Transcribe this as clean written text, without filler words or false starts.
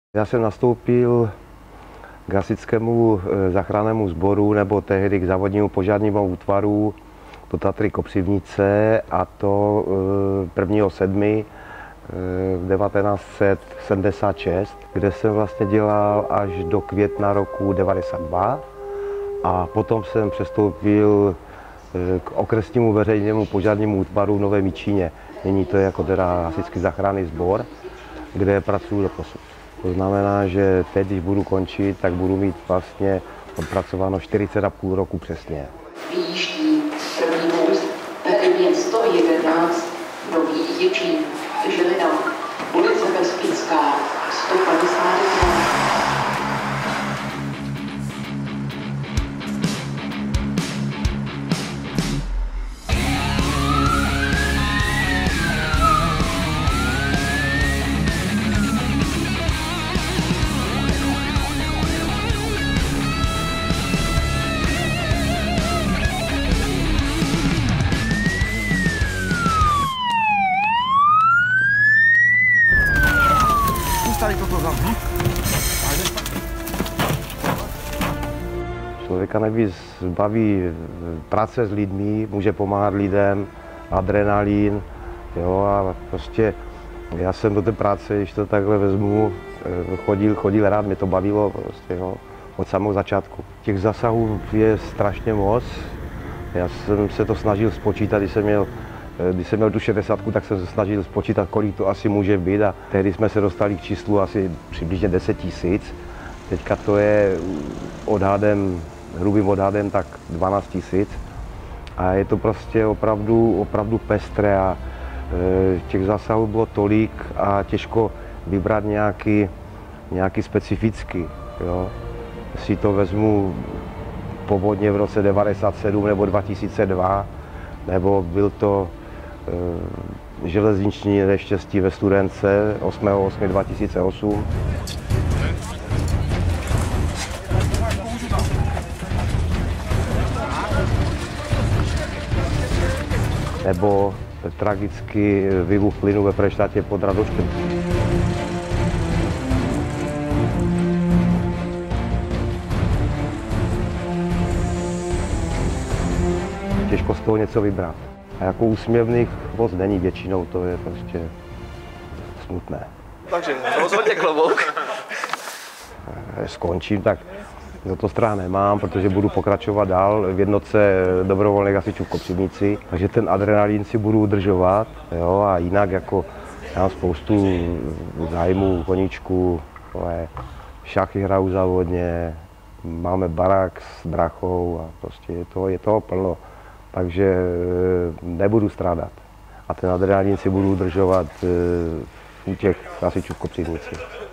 Já jsem nastoupil k hasičskému záchrannému sboru, nebo tehdy k závodnímu požárnímu útvaru do Tatry Kopřivnice, a to 1.7. 1976, kde jsem vlastně dělal až do května roku 92, a potom jsem přestoupil k okresnímu veřejnému požárnímu útvaru v Novém Jičíně. Nyní to je jako teda hasičský záchranný sbor, kde pracuji doposud. To znamená, že teď, když budu končit, tak budu mít vlastně odpracováno 40,5 roku přesně. Vyjíždí první vůz ve linie 111 Nový Jičín, Žilina, ulice Kaspická, 151. Tady toto zavřít. Člověka nejvíc baví práce s lidmi, může pomáhat lidem, adrenalin, jo, a prostě já jsem do té práce, když to takhle vezmu, chodil rád, mě to bavilo prostě, jo, od samého začátku. Těch zasahů je strašně moc. Já jsem se to snažil spočítat, když jsem měl tu 60, tak jsem se snažil spočítat, kolik to asi může být, a tehdy jsme se dostali k číslu asi přibližně 10 000. Teďka to je hrubým odhadem tak 12 000, a je to prostě opravdu pestré, a těch zásahů bylo tolik a těžko vybrat nějaký specifický. Jo. Si to vezmu povodně v roce 1997 nebo 2002, nebo byl to železniční neštěstí ve Studence 8.8.2008. Nebo tragický výbuch plynu ve Freštátě pod Radoštěm. Těžko z toho něco vybrat. A jako úsměvných moc není většinou, to je prostě smutné. Takže rozhodně klobouk. Skončím, tak za to strach nemám, protože budu pokračovat dál v jednotce dobrovolných hasičů v Kopřivnici, takže ten adrenalin si budu udržovat, jo, a jinak jako já mám spoustu zájmů, koníčků, šachy hraju závodně, máme barák s drachou a prostě je toho plno. Takže nebudu strádat. A ten adrenalin si budu udržovat u těch hasičů v Kopřivnici.